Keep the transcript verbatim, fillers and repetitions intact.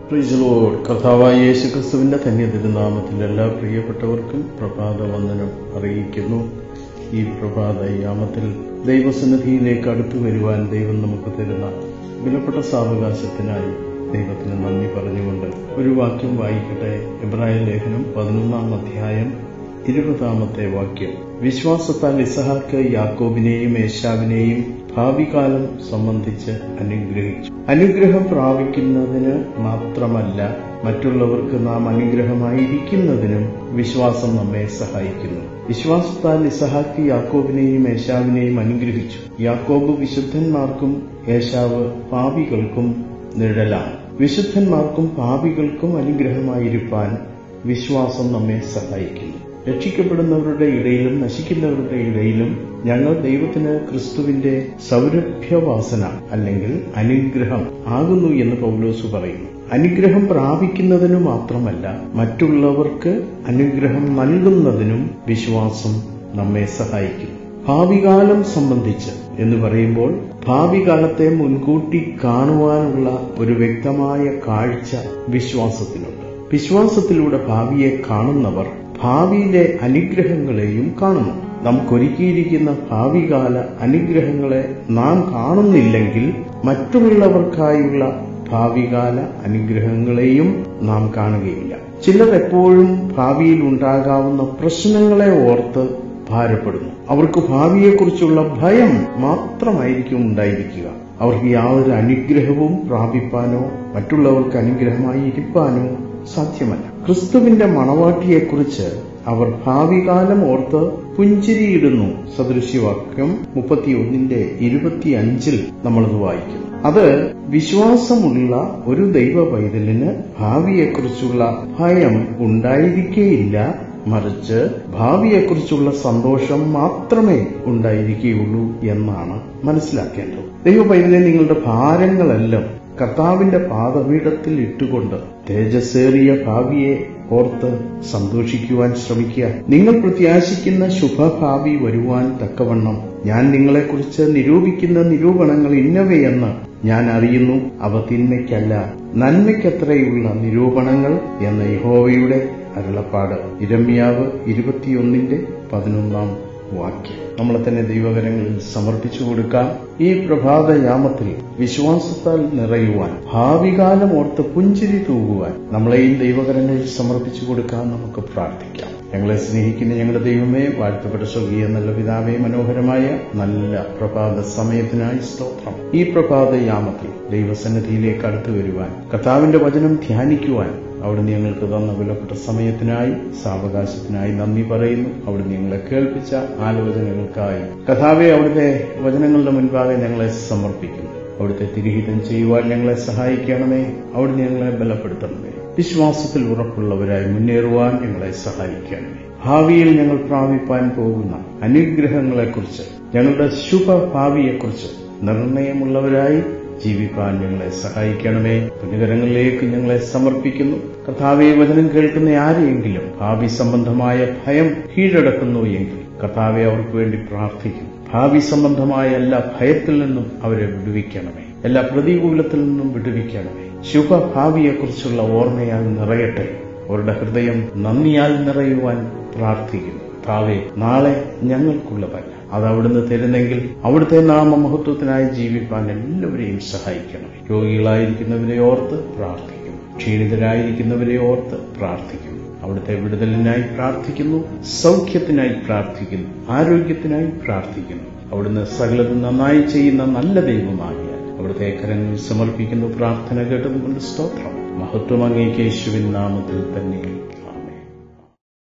Praise the Lord. കർത്താവായ യേശുക്രിസ്തുവിന്റെ ധന്യ തിരുനാമത്തിൽ എല്ലാ പ്രിയപ്പെട്ടവർക്കും പ്രഭാത വന്ദനം അറിയിക്കുന്നു. ഈ പ്രഭാത യാമത്തിൽ ദൈവസന്നിധിയിലേക്ക് അടുത്തു വരുവാൻ ദൈവം നമുക്ക് തരുന്ന വിലപ്പെട്ട സാവകാശത്തിനായി ദൈവത്തിന് നന്ദി പറഞ്ഞുകൊണ്ട് ഒരു വാക്യം വായിക്കട്ടെ. എബ്രായ ലേഖനം പതിനൊന്നാം അധ്യായം ഇരുപതാമത്തെ വാക്യം. വിശ്വാസത്താൽ ഇസഹാക്ക് യാക്കോബിനെയും ഏശാവിനെയും ഭാവികാലം സംബന്ധിച്ച് അനുഗ്രഹിച്ചു. അനുഗ്രഹം പ്രാപിക്കുന്നതിന് മാത്രമല്ല, മറ്റുള്ളവർക്ക് നാം അനുഗ്രഹമായിരിക്കുന്നതിനും വിശ്വാസം നമ്മെ സഹായിക്കുന്നു. വിശ്വാസത്താൽ ഇസഹാക്ക് യാക്കോബിനെയും ഏശാവിനെയും അനുഗ്രഹിച്ചു. യാക്കോബ് വിശുദ്ധന്മാർക്കും ഏശാവ് പാപികൾക്കും നിഴലാണ്. വിശുദ്ധന്മാർക്കും പാപികൾക്കും അനുഗ്രഹമായിരിക്കാൻ വിശ്വാസം നമ്മെ സഹായിക്കുന്നു. രക്ഷിക്കപ്പെടുന്നവരുടെ ഇടയിലും നശിക്കുന്നവരുടെ ഇടയിലും ഞങ്ങൾ ദൈവത്തിന് ക്രിസ്തുവിന്റെ സൗരഭ്യവാസന അല്ലെങ്കിൽ അനുഗ്രഹം ആകുന്നു എന്ന് പൗലോസ് പറയുന്നു. അനുഗ്രഹം പ്രാപിക്കുന്നതിനു മാത്രമല്ല, മറ്റുള്ളവർക്ക് അനുഗ്രഹം നൽകുന്നതിനും വിശ്വാസം നമ്മെ സഹായിക്കുന്നു. ഭാവികാലം സംബന്ധിച്ച് എന്ന് പറയുമ്പോൾ ഭാവികാലത്തെ മുൻകൂട്ടി കാണുവാനുള്ള ഒരു വ്യക്തമായ കാഴ്ച വിശ്വാസത്തിനുണ്ട്. വിശ്വാസത്തിലൂടെ ഭാവിയെ കാണുന്നവർ ഭാവിയിലെ അനുഗ്രഹങ്ങളെയും കാണുന്നു. നമുക്കൊരുക്കിയിരിക്കുന്ന ഭാവികാല അനുഗ്രഹങ്ങളെ നാം കാണുന്നില്ലെങ്കിൽ മറ്റുള്ളവർക്കായുള്ള ഭാവികാല അനുഗ്രഹങ്ങളെയും നാം കാണുകയില്ല. ചിലർ എപ്പോഴും ഭാവിയിൽ ഉണ്ടാകാവുന്ന പ്രശ്നങ്ങളെ ഓർത്ത് ഭാരപ്പെടുന്നു. അവർക്ക് ഭാവിയെക്കുറിച്ചുള്ള ഭയം മാത്രമായിരിക്കും ഉണ്ടായിരിക്കുക. അവർക്ക് യാതൊരു അനുഗ്രഹവും പ്രാപിപ്പാനോ മറ്റുള്ളവർക്ക് അനുഗ്രഹമായി ഇരിപ്പാനോ സാധ്യമല്ല. ക്രിസ്തുവിന്റെ മണവാട്ടിയെക്കുറിച്ച് അവർ ഭാവികാലം ഓർത്ത് പുഞ്ചിരിയിടുന്നു. സദൃശ്യവാക്യം മുപ്പത്തിയൊന്നിന്റെ ഇരുപത്തിയഞ്ചിൽ നമ്മളത് വായിക്കുന്നു. അത് വിശ്വാസമുള്ള ഒരു ദൈവ പൈതലിന് ഭാവിയെക്കുറിച്ചുള്ള ഭയം ഉണ്ടായിരിക്കേയില്ല, മറിച്ച് ഭാവിയെക്കുറിച്ചുള്ള സന്തോഷം മാത്രമേ ഉണ്ടായിരിക്കുകയുള്ളൂ എന്നാണ് മനസ്സിലാക്കേണ്ടത്. ദൈവ പൈതലെ, നിങ്ങളുടെ ഭാരങ്ങളെല്ലാം കർത്താവിന്റെ പാദപീഠത്തിൽ ഇട്ടുകൊണ്ട് തേജസ്സേറിയ ഭാവിയെ ഓർത്ത് സന്തോഷിക്കുവാൻ ശ്രമിക്കുക. നിങ്ങൾ പ്രത്യാശിക്കുന്ന ശുഭഭാവി വരുവാൻ തക്കവണ്ണം ഞാൻ നിങ്ങളെക്കുറിച്ച് നിരൂപിക്കുന്ന നിരൂപണങ്ങൾ ഇന്നവയെന്ന് ഞാൻ അറിയുന്നു. അവ തിന്മയ്ക്കല്ല, നന്മയ്ക്കത്രയുള്ള നിരൂപണങ്ങൾ എന്ന യഹോവയുടെ അരുളപ്പാട്. യിരെമ്യാവ് ഇരുപത്തിയൊന്നിന്റെ പതിനൊന്നാം വാക്യം. നമ്മളെ തന്നെ ദൈവകരങ്ങളിൽ സമർപ്പിച്ചു കൊടുക്കാം. ഈ പ്രഭാതയാമത്തിൽ വിശ്വാസത്താൽ നിറയുവാൻ, ഭാവികാലം ഓർത്ത് പുഞ്ചിരി തൂകുവാൻ നമ്മളെയും ദൈവകരങ്ങളിൽ സമർപ്പിച്ചു കൊടുക്കാൻ നമുക്ക് പ്രാർത്ഥിക്കാം. ഞങ്ങളെ സ്നേഹിക്കുന്ന ഞങ്ങളുടെ ദൈവമേ, വാഴ്ത്തപ്പെട്ട സ്വർഗീയ നല്ല പിതാവേ, മനോഹരമായ നല്ല പ്രഭാത സമയത്തിനായി സ്തോത്രം. ഈ പ്രഭാതയാമത്തിൽ ദൈവസന്നിധിയിലേക്ക് അടുത്തു വരുവാൻ, കർത്താവിന്റെ വചനം ധ്യാനിക്കുവാൻ അവിടുന്ന് ഞങ്ങൾക്ക് തന്ന വിലപ്പെട്ട സമയത്തിനായി സാവകാശത്തിനായി നന്ദി പറയുന്നു. അവിടുന്ന് ഞങ്ങളെ കേൾപ്പിച്ച ആലോചനകൾക്കായി കർത്താവേ, അവിടുത്തെ വചനങ്ങളുടെ മുൻപാകെ ഞങ്ങളെ സമർപ്പിക്കുന്നു. അവിടുത്തെ തിരുഹിതം ചെയ്യുവാൻ ഞങ്ങളെ സഹായിക്കണമേ. അവിടുന്ന് ഞങ്ങളെ ബലപ്പെടുത്തണമേ. വിശ്വാസത്തിൽ ഉറപ്പുള്ളവരായി മുന്നേറുവാൻ ഞങ്ങളെ സഹായിക്കണമേ. ഭാവിയിൽ ഞങ്ങൾ പ്രാപിപ്പാൻ പോകുന്ന അനുഗ്രഹങ്ങളെക്കുറിച്ച്, ഞങ്ങളുടെ ശുഭഭാവിയെക്കുറിച്ച് നിർണയമുള്ളവരായി ജീവിക്കാൻ ഞങ്ങളെ സഹായിക്കണമേ. പുണ്യകരങ്ങളിലേക്ക് ഞങ്ങളെ സമർപ്പിക്കുന്നു. കർത്താവേ, വചനം കേൾക്കുന്ന ആരെയെങ്കിലും ഭാവി സംബന്ധമായ ഭയം കീഴടക്കുന്നു എങ്കിൽ കർത്താവെ, അവർക്ക് വേണ്ടി പ്രാർത്ഥിക്കുന്നു. ഭാവി സംബന്ധമായ എല്ലാ ഭയത്തിൽ നിന്നും അവരെ വിടുവിക്കണമേ. എല്ലാ പ്രതികൂലത്തിൽ നിന്നും വിടുവിക്കണമേ. ശുഭഭാവിയെക്കുറിച്ചുള്ള ഓർമ്മയാൽ നിറയട്ടെ. അവരുടെ ഹൃദയം നന്ദിയാൽ നിറയുവാൻ പ്രാർത്ഥിക്കുന്നു. കർത്താവേ, നാളെ ഞങ്ങൾക്കുള്ളതല്ല, അത് അവിടുന്ന് തരുന്നെങ്കിൽ അവിടുത്തെ നാമമഹത്വത്തിനായി ജീവിക്കാൻ എല്ലാവരെയും സഹായിക്കണമേ. രോഗികളായിരിക്കുന്നവരെ ഓർത്ത് പ്രാർത്ഥിക്കുന്നു. ക്ഷീണിതരായിരിക്കുന്നവരെ ഓർത്ത് പ്രാർത്ഥിക്കുന്നു. അവിടുത്തെ വിടുതലിനായി പ്രാർത്ഥിക്കുന്നു. സൗഖ്യത്തിനായി പ്രാർത്ഥിക്കുന്നു. ആരോഗ്യത്തിനായി പ്രാർത്ഥിക്കുന്നു. അവിടുന്ന് സകലതും നന്നായി ചെയ്യുന്ന നല്ല ദൈവമാകിയാൽ അവിടുത്തെ കരങ്ങളിൽ സമർപ്പിക്കുന്നു. പ്രാർത്ഥന കേട്ടതുകൊണ്ട് സ്തോത്രം. മഹത്വം അങ്ങേക്ക് യേശുവിൻ നാമത്തിൽ തന്നെ.